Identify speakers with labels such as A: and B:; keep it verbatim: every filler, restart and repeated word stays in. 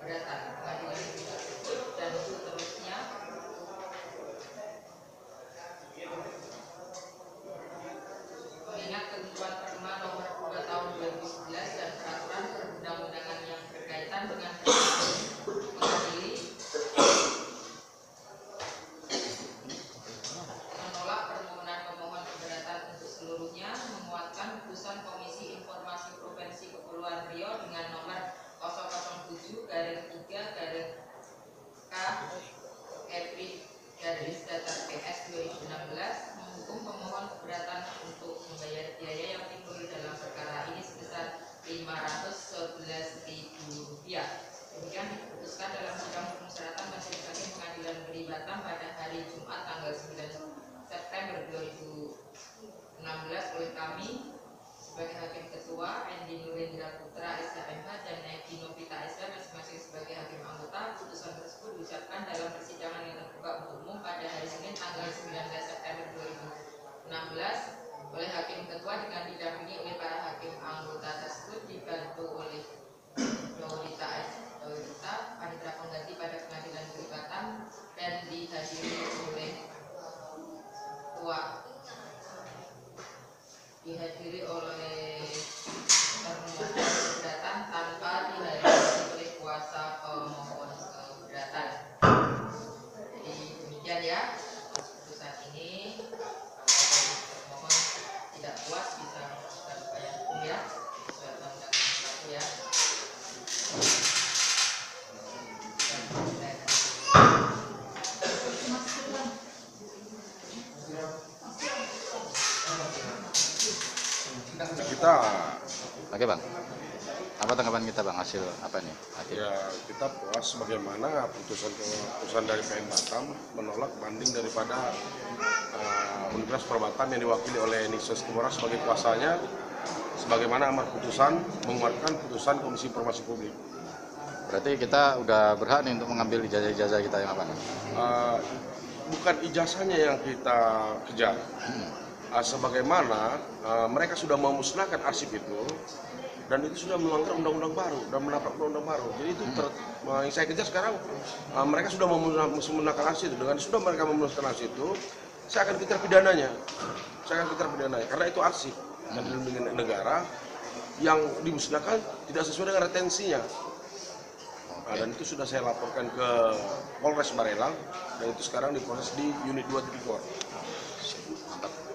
A: keberatan pengadilan negeri tersebut, dan seterusnya mengingat ketentuan Perma nomor dua tahun dua ribu sebelas dan peraturan perundang-undangan yang berkaitan dengan mengadili menolak permohonan pemohon keberatan untuk seluruhnya, menguatkan putusan Komisi Informasi Provinsi Kepulauan Riau dengan nomor nol nol tujuh garing tiga garing K Epi garis datar P S dua ribu enam belas menghukum pemohon keberatan untuk membayar biaya yang timbul dalam perkara ini sebesar lima ratus sebelas ribu rupiah. Demikian diputuskan dalam sidang permusyawaratan Majelis Hakim Pengadilan Negeri Batam pada hari Jumat tanggal sembilan September dua ribu enam belas oleh kami sebagai Hakim Ketua, Endi Nurendra Putra S H M H dan Egi Novita S H masing-masing sebagai Hakim Anggota. Putusan tersebut diucapkan dalam persidangan yang terbuka untuk umum pada hari Senin tanggal sembilan belas September dua ribu enam belas oleh Hakim Ketua dengan didampingi oleh para Hakim Anggota tersebut, dibantu oleh Dorita S. Dorita, Panitera Pengganti pada Pengadilan Negeri Batam, dan dihadiri oleh Tua dihadiri oleh termohon keberatan tanpa dihadiri oleh kuasa pemohon keberatan. Jadi demikian ya putusan ini. Kalau termohon tidak puas bisa mengajukan upaya hukum ya sesuai undang-undang satu ya.
B: Kita,
C: oke bang, apa tanggapan kita bang hasil apa nih? Hakim?
B: ya kita puas bagaimana putusan putusan dari P N Batam menolak banding daripada uh, Universitas Perbatam yang diwakili oleh Nixon Timora sebagai kuasanya, sebagaimana amar putusan menguatkan putusan Komisi Informasi Publik.
C: Berarti kita udah berhak nih untuk mengambil ijazah-ijazah kita yang apa nih?
B: Uh, bukan ijazahnya yang kita kejar.
C: Hmm.
B: Uh, sebagaimana uh, mereka sudah memusnahkan arsip itu dan itu sudah melanggar undang-undang baru dan menabrak undang-undang baru. Jadi itu ter, uh, yang saya kejar sekarang uh, mereka sudah memusnahkan arsip itu. Dengan sudah mereka memusnahkan arsip itu, saya akan kejar pidananya. Saya akan kejar pidananya karena itu arsip dan dilindungi negara yang dimusnahkan tidak sesuai dengan retensinya. Nah, dan itu sudah saya laporkan ke Polres Barelang dan itu sekarang diproses di unit dua titik nol.
C: Mantap.